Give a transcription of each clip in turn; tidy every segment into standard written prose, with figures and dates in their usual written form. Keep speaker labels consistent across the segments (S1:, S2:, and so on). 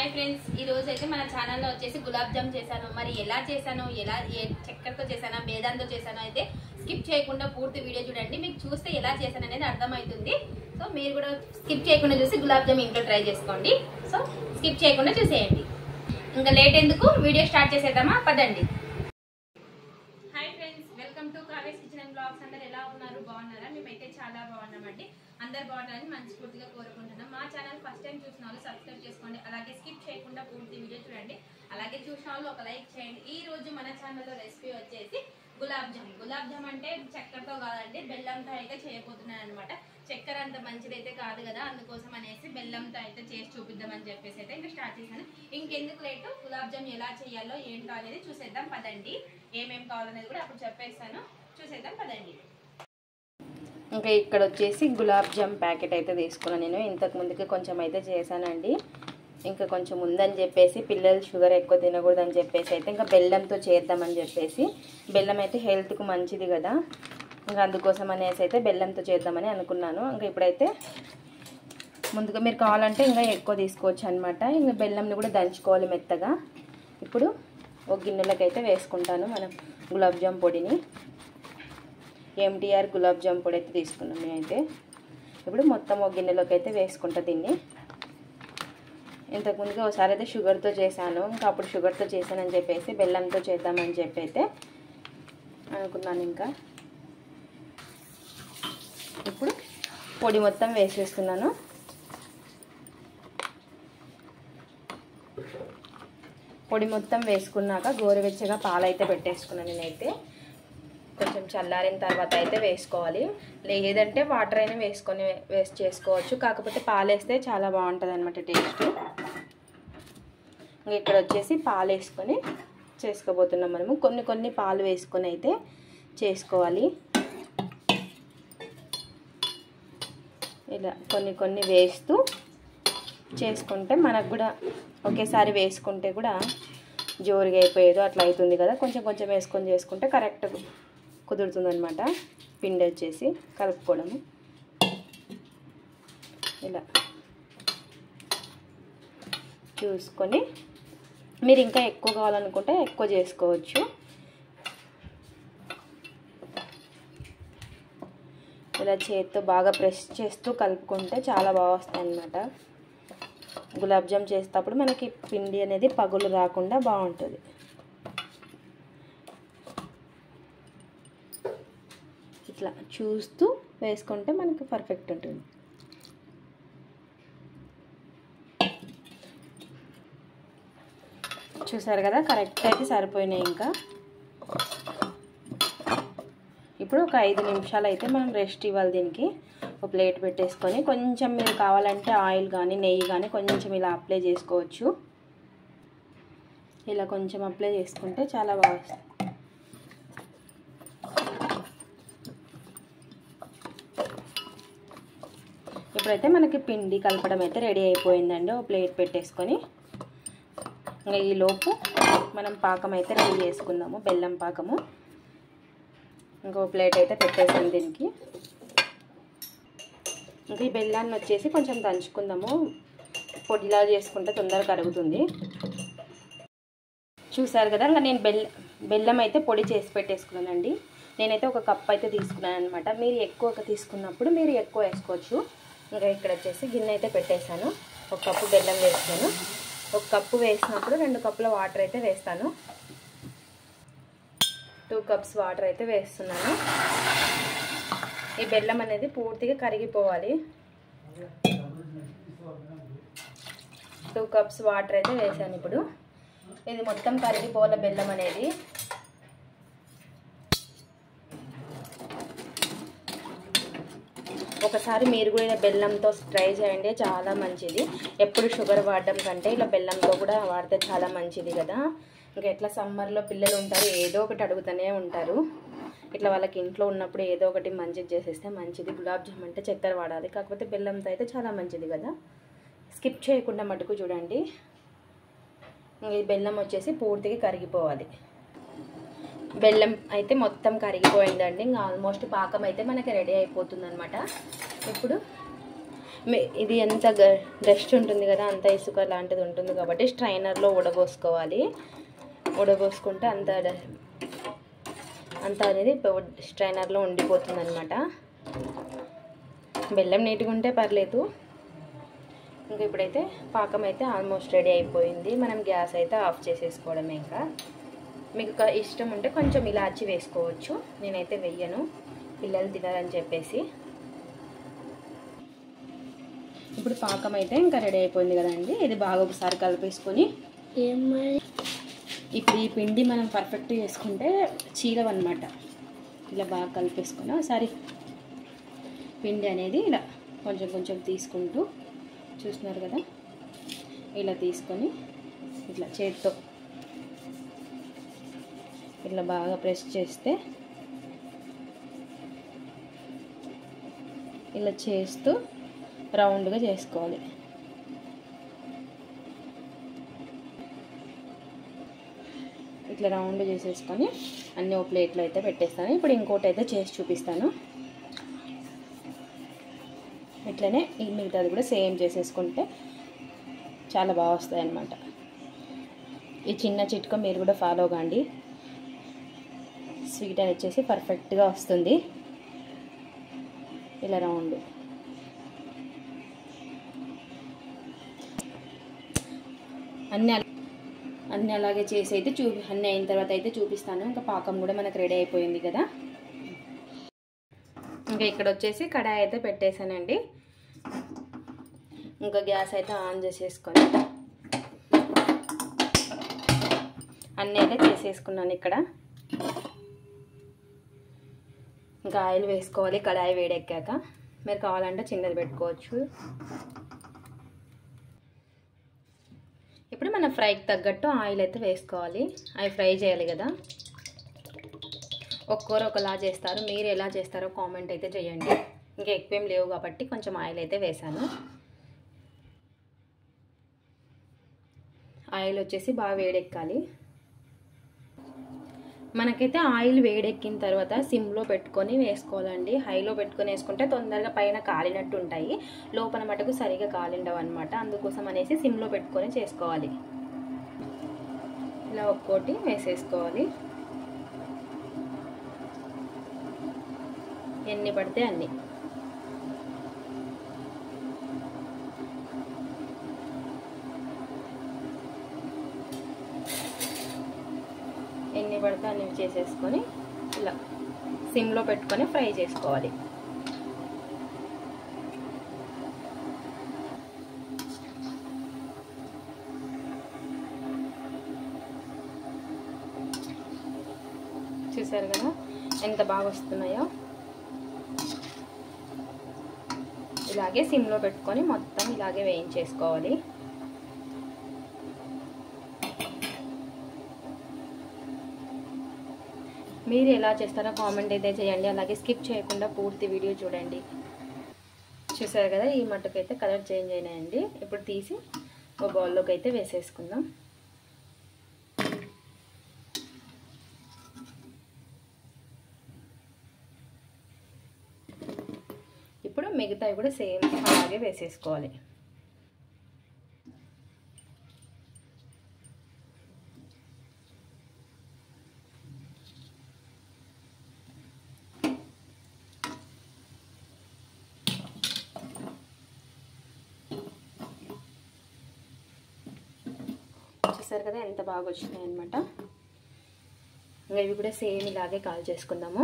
S1: Hi friends ఈ రోజు అయితే మన ఛానల్ లో వచ్చేసి గులాబ్ జామ్ చేశాను మరి ఎలా చేశానో ఎలా చక్కెరతో చేశానో బేదంతో చేశానో అయితే స్కిప్ చేయకుండా పూర్తి వీడియో చూడండి మీకు చూస్తే ఎలా చేశాను అనేది అర్థమవుతుంది సో మీరు కూడా స్కిప్ చేయకుండా చూసి గులాబ్ జామ్ ఇంట్లో ట్రై చేసుకోండి సో స్కిప్ చేయకుండా చూసేయండి ఇంకా లేట్ ఎందుకు వీడియో స్టార్ట్ చేసేద్దామా పదండి hi friends welcome to Kave's kitchen and blogs అందరూ ఎలా ఉన్నారు బాగున్నారా మేమైతే చాలా బాగున్నామండి అందరు బాగున్నారని మనస్ఫూర్తిగా కోరుకుంటున్నాం మా ఛానల్ ఫస్ట్ టైం చూసిన వాళ్ళు సబ్స్క్రైబ్ చేసుకోండి అలాగే స్కిప్ చేయకుండా పూర్తి వీడియో చూడండి అలాగే చూసిన వాళ్ళు ఒక లైక్ చేయండి ఈ రోజు మన ఛానల్లో రెసిపీ వచ్చేసి గులాబ్ జామ్ అంటే చక్కెరతో కాదండి బెల్లంతో అయితే చేయబోతున్నాను అనమాట చక్కెర అంత మంచిదైతే కాదు కదా అందుకోసం అనేసి బెల్లంతో అయితే చేసి చూపిద్దామని చెప్పేసి అయితే ఇంకా స్టార్ట్ చేశాను ఇంకెందుకు లేటు గులాబ్ జామ్ ఎలా చేయాలో ఏంటో అనేది చూసేద్దాం పదండి ఏమేమి కావాలనేది కూడా అప్పుడు చెప్పేస్తాను చూసేద్దాం పదండి ఇంకా ఇక్కడ వచ్చేసి గులాబ్ జామ్ ప్యాకెట్ అయితే తీసుకున్నాను నేను ఇంతకు ముందుకే కొంచెం అయితే చేశానండి ఇంకా కొంచెం ఉందని చెప్పేసి పిల్లలు షుగర్ ఎక్కువ తినకూడదని చెప్పేసి అయితే ఇంకా బెల్లంతో చేద్దామని చెప్పేసి బెల్లం అయితే హెల్త్కు మంచిది కదా ఇంకా అందుకోసం అనేసి అయితే బెల్లంతో చేద్దామని అనుకున్నాను ఇంకా ఇప్పుడైతే ముందుగా మీరు కావాలంటే ఇంకా ఎక్కువ తీసుకోవచ్చు అనమాట ఇంకా బెల్లంని కూడా దంచుకోవాలి మెత్తగా ఇప్పుడు ఒక గిన్నెలోకి అయితే వేసుకుంటాను మనం గులాబ్ జామ్ పొడిని ఎంటీఆర్ గులాబ్ జామ్ పొడి అయితే తీసుకున్నాం నేనైతే ఇప్పుడు మొత్తం ఒక గిన్నెలోకి అయితే వేసుకుంటా దీన్ని ఇంతకుముందుగా ఒకసారి అయితే షుగర్తో చేశాను ఇంకా అప్పుడు షుగర్తో చేశానని చెప్పేసి బెల్లంతో చేద్దామని చెప్పి అయితే అనుకున్నాను ఇంకా ఇప్పుడు పొడి మొత్తం వేసేస్తున్నాను పొడి మొత్తం వేసుకున్నాక గోరువెచ్చగా పాలైతే పెట్టేసుకున్నాను నేనైతే కొంచెం చల్లారిన తర్వాత అయితే వేసుకోవాలి లేదంటే వాటర్ అయినా వేస్ట్ చేసుకోవచ్చు కాకపోతే పాలు వేస్తే చాలా బాగుంటుంది అనమాట టేస్ట్ ఇక్కడ వచ్చేసి పాలు వేసుకొని చేసుకోబోతున్నాం మనము కొన్ని పాలు వేసుకొని అయితే చేసుకోవాలి ఇలా కొన్ని వేస్తూ చేసుకుంటే మనకు కూడా ఒకేసారి వేసుకుంటే కూడా జోరుగా అయిపోయేదో అట్లా అవుతుంది కదా కొంచెం వేసుకొని చేసుకుంటే కరెక్ట్ కుదురుతుందనమాట పిండి వచ్చేసి కలుపుకోవడము ఇలా చూసుకొని మీరు ఇంకా ఎక్కువ కావాలనుకుంటే ఎక్కువ చేసుకోవచ్చు ఇలా చేత్తో బాగా ప్రెస్ చేస్తూ కలుపుకుంటే చాలా బాగా వస్తాయి అన్నమాట గులాబ్ జామ్ చేసేటప్పుడు మనకి పిండి అనేది పగులు రాకుండా బాగుంటుంది ఇట్లా చూస్తూ వేసుకుంటే మనకి పర్ఫెక్ట్ ఉంటుంది చూసారు కదా కరెక్ట్ అయితే సరిపోయినాయి ఇంకా ఇప్పుడు ఒక 5 నిమిషాలు అయితే మనం రెస్ట్ ఇవ్వాలి దీనికి ఒక ప్లేట్ పెట్టేసుకొని కొంచెం మీరు కావాలంటే ఆయిల్ కానీ నెయ్యి కానీ కొంచెం ఇలా అప్లై చేసుకోవచ్చు ఇలా కొంచెం అప్లై చేసుకుంటే చాలా బాగా వస్తుంది ఇప్పుడైతే మనకి పిండి కలపడం అయితే రెడీ అయిపోయిందండి ఒక ప్లేట్ పెట్టేసుకొని ఇంకా ఈలోపు మనం పాకం అయితే రెడీ చేసుకుందాము బెల్లం పాకము ఇంకో ప్లేట్ అయితే పెట్టేసాను దీనికి ఇంకా ఈ బెల్లాన్ని వచ్చేసి కొంచెం దంచుకుందాము పొడిలా చేసుకుంటే తొందరగా కరుగుతుంది చూసారు కదా ఇంకా నేను బెల్లం అయితే పొడి చేసి పెట్టేసుకున్నానండి నేనైతే ఒక కప్ అయితే తీసుకున్నాను అనమాట మీరు ఎక్కువ తీసుకున్నప్పుడు మీరు ఎక్కువ వేసుకోవచ్చు ఇంకా ఇక్కడ వచ్చేసి గిన్నె అయితే పెట్టేశాను ఒక కప్పు బెల్లం వేస్తాను ఒక కప్పు వేసినప్పుడు 2 కప్పుల వాటర్ అయితే వేస్తాను 2 కప్స్ వాటర్ అయితే వేస్తున్నాను ఈ బెల్లం అనేది పూర్తిగా కరిగిపోవాలి 2 కప్స్ వాటర్ అయితే వేసాను ఇప్పుడు ఇది మొత్తం కరిగిపోవాలి బెల్లం అనేది ఒకసారి మీరు కూడా ఇలా బెల్లంతో ట్రై చేయండి చాలా మంచిది ఎప్పుడు షుగర్ వాడడం కంటే ఇలా బెల్లంతో కూడా వాడితే చాలా మంచిది కదా ఇంకా ఎట్లా సమ్మర్లో పిల్లలు ఉంటారు ఏదో ఒకటి అడుగుతూనే ఉంటారు ఇట్లా వాళ్ళకి ఇంట్లో ఉన్నప్పుడు ఏదో ఒకటి మంచిది చేసేస్తే మంచిది గులాబ్ జామ్ అంటే చక్కెర వాడాలి కాకపోతే బెల్లంతో అయితే చాలా మంచిది కదా స్కిప్ చేయకుండా మటుకు చూడండి ఈ బెల్లం వచ్చేసి పూర్తిగా కరిగిపోవాలి బెల్లం అయితే మొత్తం కరిగిపోయిందండి ఇంకా ఆల్మోస్ట్ పాకం అయితే మనకి రెడీ అయిపోతుంది అనమాట ఇప్పుడు ఇది ఎంత డస్ట్ ఉంటుంది కదా, అంత ఇసుక లాంటిది ఉంటుంది కాబట్టి స్ట్రైనర్లో ఉడబోసుకోవాలి. ఉడబోసుకుంటే అంత అనేది స్ట్రైనర్లో ఉండిపోతుంది అనమాట. బెల్లం నీట్గా ఉంటే పర్లేదు. ఇంకా ఇప్పుడైతే పాకం అయితే ఆల్మోస్ట్ రెడీ అయిపోయింది. మనం గ్యాస్ అయితే ఆఫ్ చేసేసుకోవడమే. ఇంకా మీకు ఇష్టం ఉంటే కొంచెం ఇలాచి వేసుకోవచ్చు. నేనైతే వెయ్యను, పిల్లలు తినాలని చెప్పేసి. ఇప్పుడు పాకం అయితే ఇంకా రెడీ అయిపోయింది కదండి. ఇది బాగా ఒకసారి కలిపేసుకొని, ఇప్పుడు ఈ పిండి మనం పర్ఫెక్ట్ చేసుకుంటే చీలవన్నమాట. ఇలా బాగా కలిపేసుకొని ఒకసారి పిండి అనేది ఇలా కొంచెం కొంచెం తీసుకుంటూ, చూస్తున్నారు కదా, ఇలా తీసుకొని ఇట్లా చేతితో ఇట్లా బాగా ప్రెస్ చేస్తే, ఇలా చేస్తూ రౌండ్గా చేసుకోవాలి. ఇట్లా రౌండ్ చేసేసుకొని అన్నీ ఒక ప్లేట్లో అయితే పెట్టేస్తాను. ఇప్పుడు ఇంకోటి అయితే చేసి చూపిస్తాను. ఇట్లనే ఈ మిగతాది కూడా సేమ్ చేసేసుకుంటే చాలా బాగా వస్తాయి అన్నమాట. ఈ చిన్న చిట్కా మీరు కూడా ఫాలో కాండి. స్వీట్ అని వచ్చేసి పర్ఫెక్ట్గా వస్తుంది. ఇలా రౌండ్ అన్నీ అలాగే చేసి అయితే అన్నీ అయిన తర్వాత అయితే చూపిస్తాను. ఇంకా పాకం కూడా మనకు రెడీ అయిపోయింది కదా. ఇంకా ఇక్కడ వచ్చేసి కడాయి అయితే పెట్టేశానండి. ఇంకా గ్యాస్ అయితే ఆన్ చేసేసుకొని అన్నీ అయితే చేసేసుకున్నాను. ఇక్కడ ఇంకా ఆయిల్ వేసుకోవాలి. కడాయి వేడెక్కాక మీరు కావాలంటే చిన్నది పెట్టుకోవచ్చు. ఇప్పుడు మన ఫ్రైకి తగ్గట్టు ఆయిల్ అయితే వేసుకోవాలి. అవి ఫ్రై చేయాలి కదా. ఒక్కొక్కరు ఒకలా చేస్తారు, మీరు ఎలా చేస్తారో కామెంట్ అయితే చేయండి. ఇంకా ఎక్కువేం లేవు కాబట్టి కొంచెం ఆయిల్ అయితే వేసాను. ఆయిల్ వచ్చేసి బాగా వేడెక్కాలి. మనకైతే ఆయిల్ వేడెక్కిన తర్వాత సిమ్లో పెట్టుకొని వేసుకోవాలండి. హైలో పెట్టుకొని వేసుకుంటే తొందరగా పైన కాలినట్టు ఉంటాయి, లోపల మటుకు సరిగా కాలిండవు అనమాట. అందుకోసం అనేసి సిమ్లో పెట్టుకొని చేసుకోవాలి. ఇలా ఒక్కోటి వేసేసుకోవాలి. ఎన్ని పడితే అన్ని. ఎన్ని పడితే అన్ని చేసేసుకొని ఇలా సిమ్లో పెట్టుకొని ఫ్రై చేసుకోవాలి. చూసారు కదా ఎంత బాగా వస్తున్నాయో. ఇలాగే సిమ్లో పెట్టుకొని మొత్తం ఇలాగే వేయించేసుకోవాలి. మీరు ఎలా చేస్తారో కామెంట్ అయితే చేయండి. అలాగే స్కిప్ చేయకుండా పూర్తి వీడియో చూడండి. చూసారు కదా ఈ మట్టుకైతే కలర్ చేంజ్ అయినాయండి. ఇప్పుడు తీసి ఒక బౌల్లోకి అయితే వేసేసుకుందాం. ఇప్పుడు మిగతావి కూడా సేమ్ అలాగే వేసేసుకోవాలి. చూసారు కదా ఎంత బాగా వచ్చినాయి అన్నమాట. ఇంకా ఇవి కూడా సేమ్ ఇలాగే కాల్ చేసుకుందాము.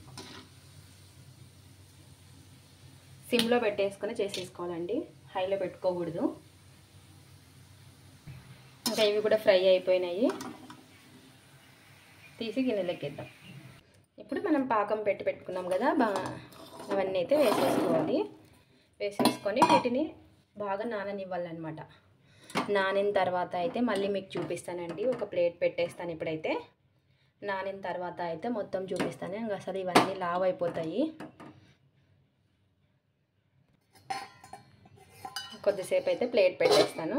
S1: సిమ్లో పెట్టేసుకొని చేసేసుకోవాలండి, హైలో పెట్టుకోకూడదు. ఇంకా ఇవి కూడా ఫ్రై అయిపోయినాయి. తీసి గిన్నెలెక్కిద్దాం. ఇప్పుడు మనం పాకం పెట్టుకున్నాం కదా, అవన్నీ అయితే వేసేసుకోవాలి. వేసేసుకొని వీటిని బాగా నాననివ్వాలన్నమాట. నానిన తర్వాత అయితే మళ్ళీ మీకు చూపిస్తానండి. ఒక ప్లేట్ పెట్టేస్తాను. ఇప్పుడైతే నానిన తర్వాత అయితే మొత్తం చూపిస్తాను. ఇంకా అసలు ఇవన్నీ లావ్ అయిపోతాయి. కొద్దిసేపు అయితే ప్లేట్ పెట్టేస్తాను.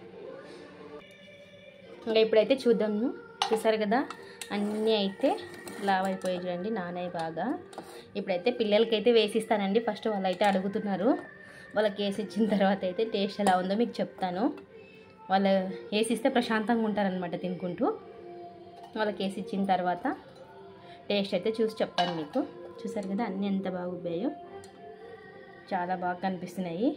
S1: ఇంకా ఇప్పుడైతే చూద్దాము. చూసారు కదా అన్నీ అయితే లావ్ అయిపోయి చూడండి, నానయ్య బాగా. ఇప్పుడైతే పిల్లలకైతే వేసిస్తానండి. ఫస్ట్ వాళ్ళైతే అడుగుతున్నారు. వాళ్ళకి వేసి ఇచ్చిన తర్వాత అయితే టేస్ట్ ఎలా ఉందో మీకు చెప్తాను. వాళ్ళు వేసిస్తే ప్రశాంతంగా ఉంటారనమాట తినుకుంటూ. వాళ్ళకి వేసి ఇచ్చిన తర్వాత టేస్ట్ అయితే చూసి చెప్తాను మీకు. చూసారు కదా అన్నీ ఎంత బాగా ఉబ్బాయో, చాలా బాగా కనిపిస్తున్నాయి.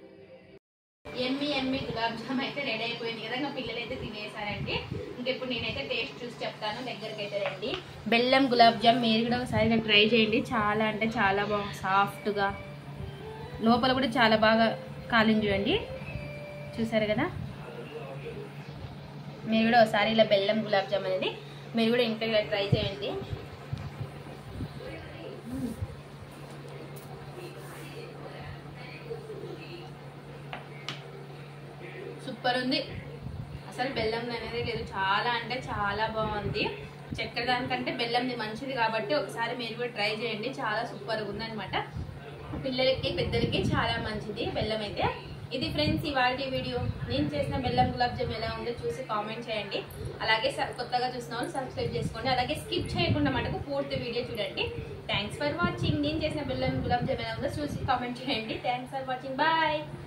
S1: ఎమ్మి గులాబ్ జామ్ అయితే రెడీ అయిపోయింది కదా, ఇంకా పిల్లలు అయితే తినేసారండి. ఇంకెప్పుడు నేనైతే టేస్ట్ చూసి చెప్తాను. దగ్గరికి అయితే రండి. బెల్లం గులాబ్ జామ్ మీరు కూడా ఒకసారి ట్రై చేయండి. చాలా అంటే చాలా బాగా సాఫ్ట్గా, లోపల కూడా చాలా బాగా కాలింది చూడండి. చూసారు కదా, మీరు కూడా ఒకసారి ఇలా బెల్లం గులాబ్ జామ్ అనేది మీరు కూడా ఇంట్లో ఇలా ట్రై చేయండి. సూపర్ ఉంది అసలు. బెల్లం అనేది లేదు, చాలా అంటే చాలా బాగుంది. చక్కెర దానికంటే బెల్లంది మంచిది కాబట్టి ఒకసారి మీరు కూడా ట్రై చేయండి. చాలా సూపర్గా ఉందన్నమాట. పిల్లలకి పెద్దలకి చాలా మంచిది బెల్లం అయితే. ఇది ఫ్రెండ్స్ ఇవాళ వీడియో. నేను చేసిన బెల్లం గులాబ్ జామ్ ఎలా ఉందో చూసి కామెంట్ చేయండి. అలాగే కొత్తగా చూసిన వాళ్ళు సబ్స్క్రైబ్ చేసుకోండి. అలాగే స్కిప్ చేయకుండా మటుకు పూర్తి వీడియో చూడండి. Thanks for watching. నేను చేసిన బెల్లం గులాబ్ జామ్ ఎలా ఉందో చూసి కామెంట్ చేయండి. Thanks for watching. బాయ్.